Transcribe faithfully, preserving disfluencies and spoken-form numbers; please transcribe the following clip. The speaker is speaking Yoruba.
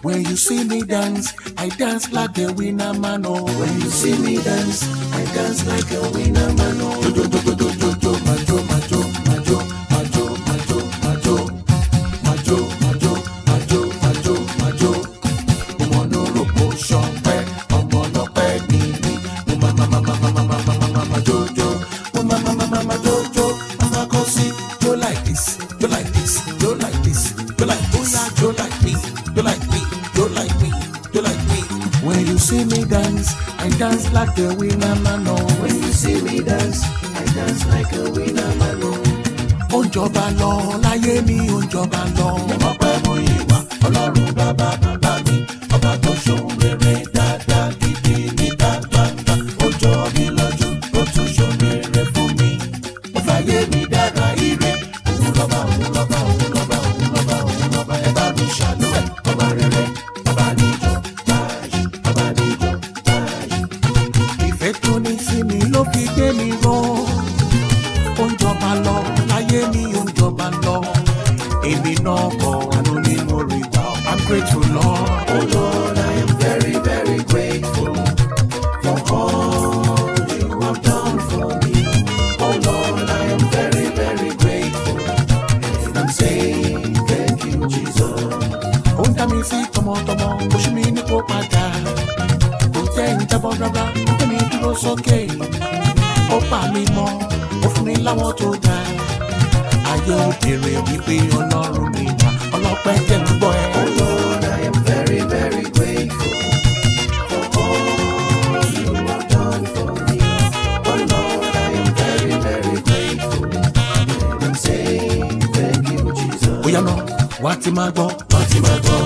When you see me dance, I dance like a winner man. Oh, when you see me dance, I dance like a winner man. Oh, jo jo jo jo jo jo majo majo majo majo majo majo majo majo majo majo majo. Ọmọ lóró kò ṣọpẹ́, ọmọ lọ́pẹ́ ni mi. Mo ma ma ma ma ma ma ma ma ma ma jojo. Mo ma ma ma ma ma jojo. Mama kò sí jo like this, jo like this, jo like this, jo like this, jo like me, jo like me. You like me, you like me. When you see me dance, I dance like a winner man. Oh, when you see me dance, I dance like a winner man. Oh, Onjọba lọ láyé mi, Onjọba lọ. Mo mọ̀ pé mo yé wa, Ọlọ́run bàbá bàbá mi, ọba tó ṣohun rere dáadáa gidi ní dáadáa. Ó jọ mi lójú, ó tún ṣohun rere fún mi. Ó fàyè mi dára ire. Òun lọ́ba, òun lọ́ba, òun lọ́ba, òun lọ́ba, òun lọ́ba. Ẹ bá mi ṣàánú ẹ̀, ọba rere. Ètò ní sí mi ló fi gbé mi ró. Ó ń jọba lọ láyé mi, ó ń jọba lọ. Èmi náà kọ̀ àánú ni mo rí gbà. I'm grateful, Lord. Oh Lord, I am very, very grateful for all you have done for me. Oh Lord, I am very, very grateful, and I'm saying thank you, Jesus. Ó ń dá mi sí tọmọtọmọ, oṣù mi ní kó padà. Kò jẹ́ ìjábọ̀ rárá. Dúró sókè, ó pa mí mọ́, ó fún mi láwọn tó ga. Ayé òbèrè wípé Ọlọ́run mi wà, ọlọ́pẹ́ jẹ́ ń gbọ́ ẹ. Oh Lord, I am very, very grateful for all you have done for me. Oh Lord, I am very, very grateful, and I'm saying thank you, Jesus. Bóyá náà, wá ti máa gbọ́, wá ti máa gbọ́.